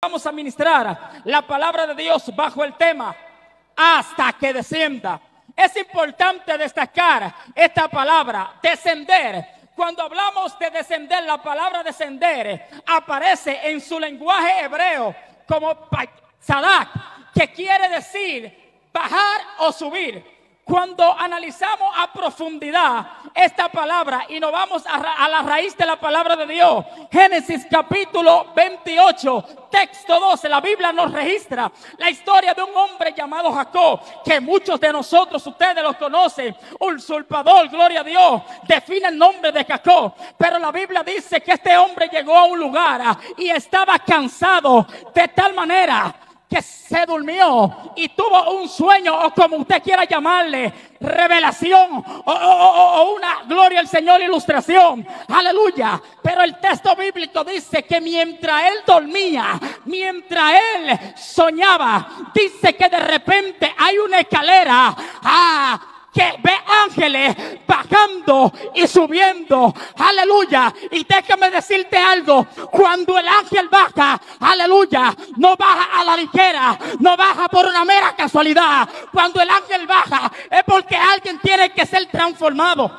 vamos a ministrar la palabra de Dios bajo el tema hasta que descienda. Es importante destacar esta palabra, descender. Cuando hablamos de descender, la palabra descender aparece en su lenguaje hebreo como sadak, que quiere decir bajar o subir. Cuando analizamos a profundidad esta palabra y nos vamos a la raíz de la palabra de Dios, Génesis capítulo 28, texto 12, la Biblia nos registra la historia de un hombre llamado Jacob, que muchos de nosotros, ustedes lo conocen, usurpador, gloria a Dios, define el nombre de Jacob, pero la Biblia dice que este hombre llegó a un lugar y estaba cansado de tal manera que se durmió y tuvo un sueño, o como usted quiera llamarle, revelación o una gloria al Señor, ilustración, aleluya. Pero el texto bíblico dice que mientras él dormía, mientras él soñaba, dice que de repente hay una escalera que ve ángeles bajando y subiendo, aleluya. Y déjame decirte algo, cuando el ángel baja, aleluya, no baja a la ligera, no baja por una mera casualidad. Cuando el ángel baja es porque alguien tiene que ser transformado.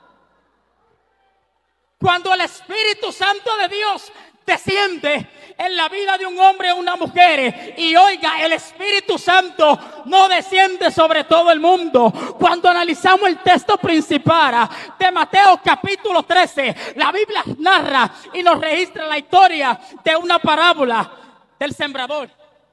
Cuando el Espíritu Santo de Dios desciende en la vida de un hombre o una mujer, y oiga, el Espíritu Santo no desciende sobre todo el mundo. Cuando analizamos el texto principal de Mateo capítulo 13, la Biblia narra y nos registra la historia de una parábola del sembrador.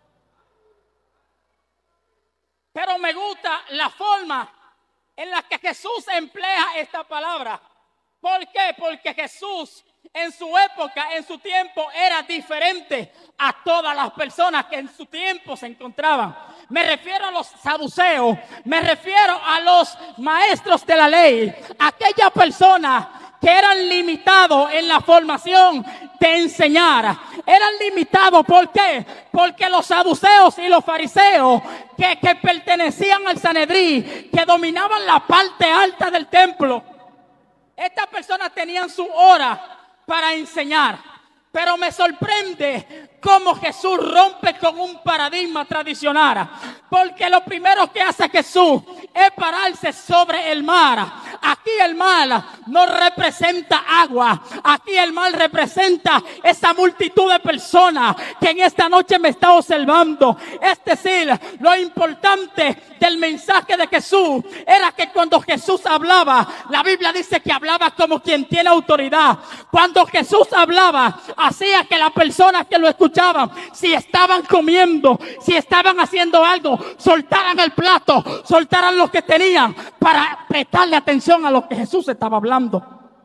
Pero me gusta la forma en la que Jesús emplea esta palabra. ¿Por qué? Porque Jesús en su época, en su tiempo, era diferente a todas las personas que en su tiempo se encontraban. Me refiero a los saduceos, me refiero a los maestros de la ley, aquellas personas que eran limitados en la formación de enseñar. Eran limitados, ¿por qué? Porque los saduceos y los fariseos que pertenecían al Sanedrín, que dominaban la parte alta del templo, estas personas tenían su hora para enseñar. Pero me sorprende cómo Jesús rompe con un paradigma tradicional, porque lo primero que hace Jesús es pararse sobre el mar. Aquí el mar no representa agua, aquí el mar representa esa multitud de personas que en esta noche me está observando. Es decir, lo importante del mensaje de Jesús era que cuando Jesús hablaba, la Biblia dice que hablaba como quien tiene autoridad. Cuando Jesús hablaba, hacía que las personas que lo escuchaban, si estaban comiendo, si estaban haciendo algo, soltaran el plato, soltaran lo que tenían para prestarle atención a lo que Jesús estaba hablando.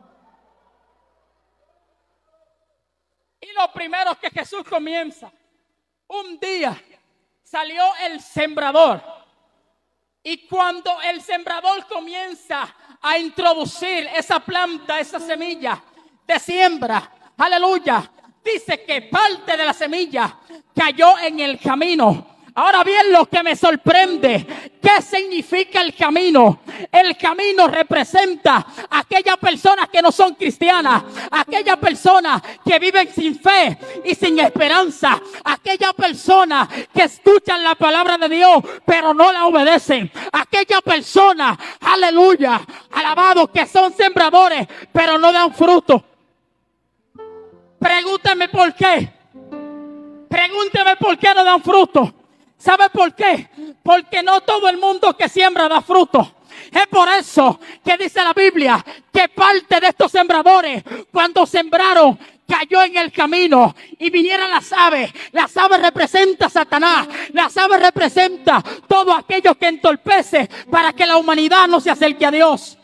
Y lo primero que Jesús comienza, un día salió el sembrador, y cuando el sembrador comienza a introducir esa planta, esa semilla de siembra, aleluya, dice que parte de la semilla cayó en el camino. Ahora bien, lo que me sorprende, ¿qué significa el camino? El camino representa a aquellas personas que no son cristianas, aquellas personas que viven sin fe y sin esperanza, aquellas personas que escuchan la palabra de Dios pero no la obedecen, aquellas personas, aleluya, alabados, que son sembradores pero no dan fruto. Pregúntame por qué. Pregúnteme por qué no dan fruto. ¿Sabe por qué? Porque no todo el mundo que siembra da fruto. Es por eso que dice la Biblia que parte de estos sembradores, cuando sembraron, cayó en el camino y vinieron las aves. Las aves representan a Satanás. Las aves representan todo aquello que entorpece para que la humanidad no se acerque a Dios.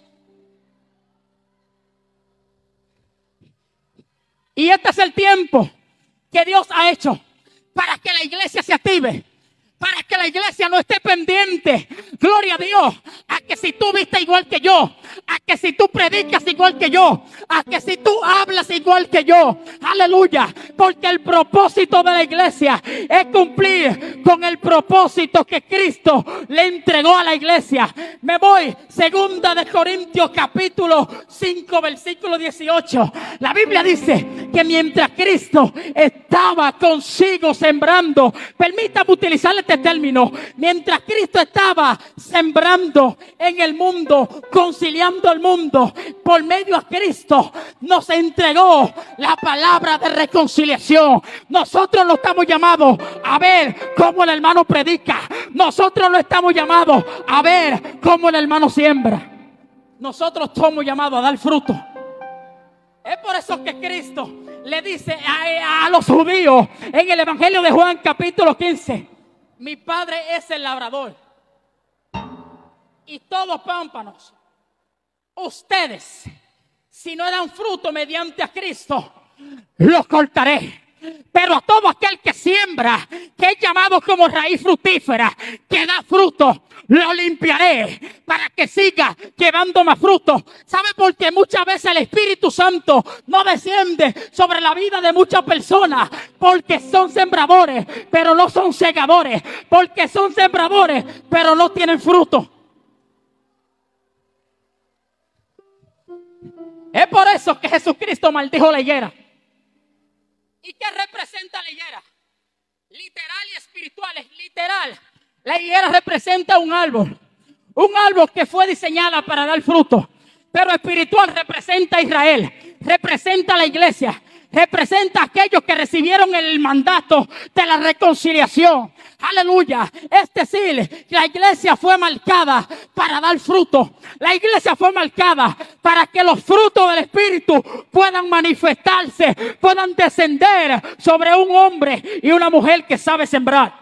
Y este es el tiempo que Dios ha hecho para que la iglesia se active, para que la iglesia no esté pendiente, gloria a Dios, a que si tú viste igual que yo, a que si tú predicas igual que yo, a que si tú hablas igual que yo, aleluya, porque el propósito de la iglesia es cumplir con el propósito que Cristo le entregó a la iglesia. Me voy, 2 Corintios capítulo 5 versículo 18. La Biblia dice que mientras Cristo estaba consigo sembrando, permítame utilizar este término, mientras Cristo estaba sembrando en el mundo, conciliando el mundo, por medio a Cristo nos entregó la palabra de reconciliación. Nosotros no estamos llamados a ver cómo el hermano predica, nosotros no estamos llamados a ver cómo el hermano siembra, nosotros somos llamados a dar fruto. Es por eso que Cristo le dice a los judíos en el Evangelio de Juan capítulo 15: mi Padre es el labrador y todos pámpanos. Ustedes, si no dan fruto mediante a Cristo, los cortaré. Pero a todo aquel que siembra, que es llamado como raíz fructífera, que da fruto, lo limpiaré para que siga llevando más fruto. ¿Sabe por qué muchas veces el Espíritu Santo no desciende sobre la vida de muchas personas? Porque son sembradores, pero no son segadores. Porque son sembradores, pero no tienen fruto. Es por eso que Jesucristo maldijo la higuera. ¿Y qué representa la higuera? Literal y espiritual. Es literal. La higuera representa un árbol que fue diseñada para dar fruto. Pero espiritual representa a Israel, representa a la iglesia, representa a aquellos que recibieron el mandato de la reconciliación. Aleluya. Es decir, la iglesia fue marcada para dar fruto. La iglesia fue marcada para que los frutos del Espíritu puedan manifestarse, puedan descender sobre un hombre y una mujer que sabe sembrar.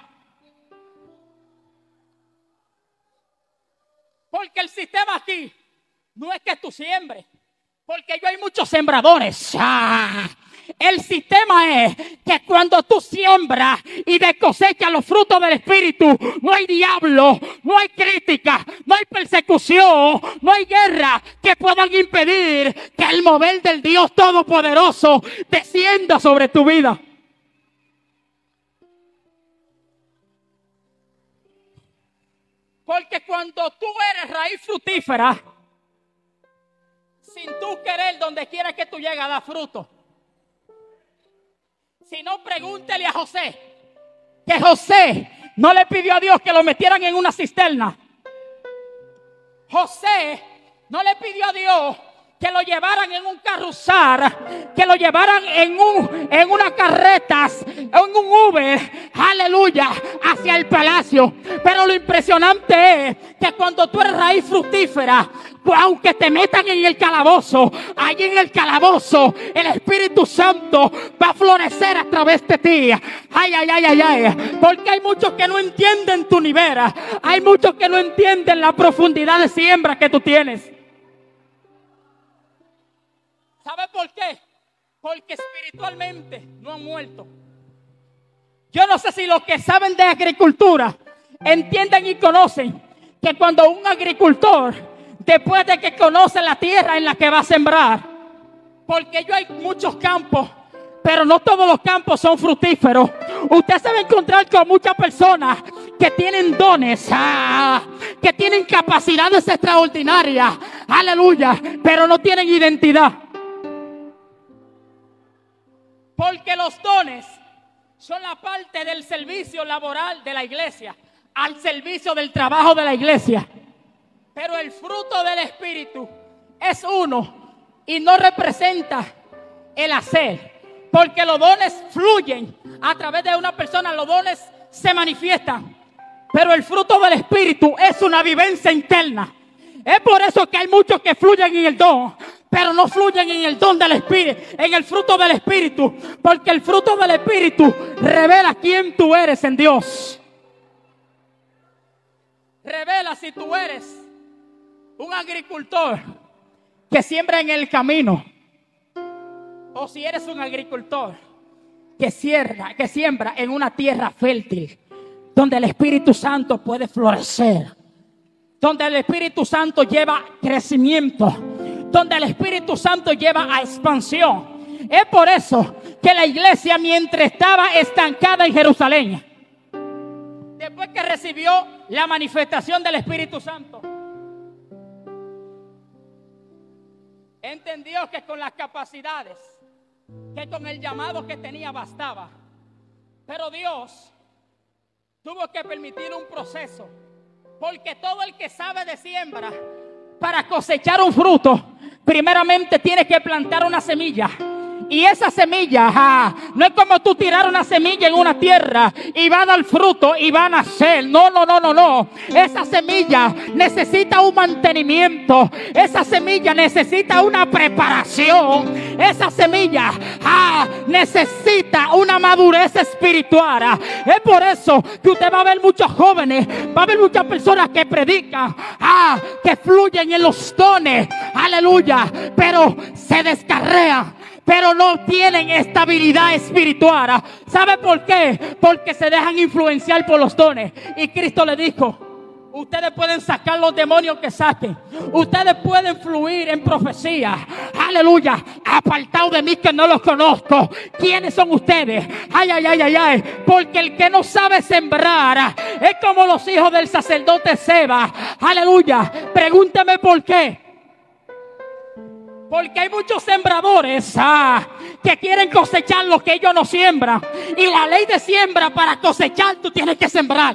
Porque el sistema aquí no es que tú siembres, porque yo hay muchos sembradores. El sistema es que cuando tú siembras y de cosechas los frutos del Espíritu, no hay diablo, no hay crítica, no hay persecución, no hay guerra que puedan impedir que el mover del Dios Todopoderoso descienda sobre tu vida. Porque cuando tú eres raíz fructífera, sin tú querer, donde quiera que tú llegas, da fruto. Si no, pregúntele a José, que José no le pidió a Dios que lo metieran en una cisterna. José no le pidió a Dios que lo llevaran en un carrusar, que lo llevaran en una carreta, en un Uber, aleluya, hacia el palacio. Pero lo impresionante es que cuando tú eres raíz fructífera, aunque te metan en el calabozo, allí en el calabozo el Espíritu Santo va a florecer a través de ti. Ay, ay, ay, ay, ay. Porque hay muchos que no entienden tu nivel, hay muchos que no entienden la profundidad de siembra que tú tienes. ¿Sabe por qué? Porque espiritualmente no han muerto. Yo no sé si los que saben de agricultura entienden y conocen que cuando un agricultor, después de que conoce la tierra en la que va a sembrar, porque hay muchos campos, pero no todos los campos son fructíferos. Usted se va a encontrar con muchas personas que tienen dones, que tienen capacidades extraordinarias, aleluya, pero no tienen identidad. Porque los dones son la parte del servicio laboral de la iglesia, al servicio del trabajo de la iglesia. Pero el fruto del Espíritu es uno y no representa el hacer. Porque los dones fluyen a través de una persona, los dones se manifiestan. Pero el fruto del Espíritu es una vivencia interna. Es por eso que hay muchos que fluyen en el don, pero no fluyen en el don del Espíritu, en el fruto del Espíritu. Porque el fruto del Espíritu revela quién tú eres en Dios. Revela si tú eres un agricultor que siembra en el camino, o si eres un agricultor que siembra en una tierra fértil, donde el Espíritu Santo puede florecer, donde el Espíritu Santo lleva crecimiento, donde el Espíritu Santo lleva a expansión. Es por eso que la iglesia, mientras estaba estancada en Jerusalén, después que recibió la manifestación del Espíritu Santo, entendió que con las capacidades, que con el llamado que tenía bastaba. Pero Dios tuvo que permitir un proceso, porque todo el que sabe de siembra, para cosechar un fruto, primeramente tiene que plantar una semilla. Y esa semilla, no es como tú tirar una semilla en una tierra y va a dar fruto y va a nacer. No. Esa semilla necesita un mantenimiento. Esa semilla necesita una preparación. Esa semilla necesita una madurez espiritual. Es por eso que usted va a ver muchos jóvenes, va a ver muchas personas que predican, que fluyen en los dones, aleluya, pero se descarrean, pero no tienen estabilidad espiritual. ¿Sabe por qué? Porque se dejan influenciar por los dones. Y Cristo le dijo: ustedes pueden sacar los demonios que saquen, ustedes pueden fluir en profecía, aleluya, apartado de mí que no los conozco. ¿Quiénes son ustedes? Ay, porque el que no sabe sembrar es como los hijos del sacerdote Seba, aleluya. Pregúntame por qué. Porque hay muchos sembradores que quieren cosechar lo que ellos no siembran. Y la ley de siembra, para cosechar tú tienes que sembrar.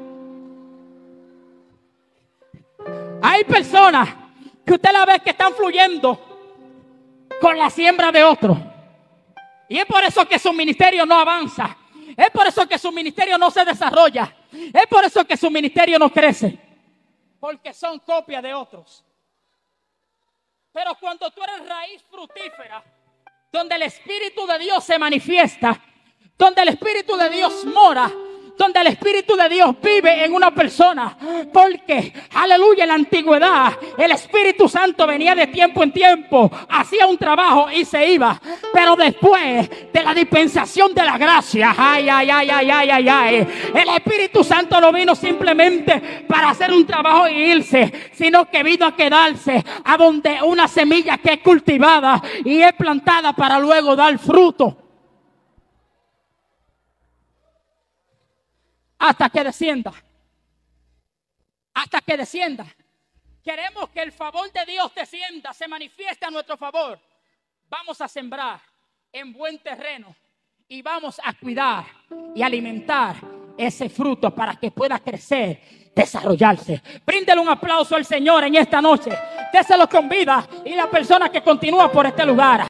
Hay personas que usted la ve que están fluyendo con la siembra de otros. Y es por eso que su ministerio no avanza. Es por eso que su ministerio no se desarrolla. Es por eso que su ministerio no crece. Porque son copias de otros. Pero cuando tú eres raíz fructífera, donde el Espíritu de Dios se manifiesta, donde el Espíritu de Dios mora, donde el Espíritu de Dios vive en una persona. Porque, aleluya, en la antigüedad el Espíritu Santo venía de tiempo en tiempo, hacía un trabajo y se iba. Pero después de la dispensación de la gracia, el Espíritu Santo no vino simplemente para hacer un trabajo e irse, sino que vino a quedarse a donde una semilla que es cultivada y es plantada para luego dar fruto. Hasta que descienda. Hasta que descienda. Queremos que el favor de Dios descienda, se manifieste a nuestro favor. Vamos a sembrar en buen terreno y vamos a cuidar y alimentar ese fruto para que pueda crecer, desarrollarse. Bríndele un aplauso al Señor en esta noche. Déselo con vida. Y la persona que continúa por este lugar,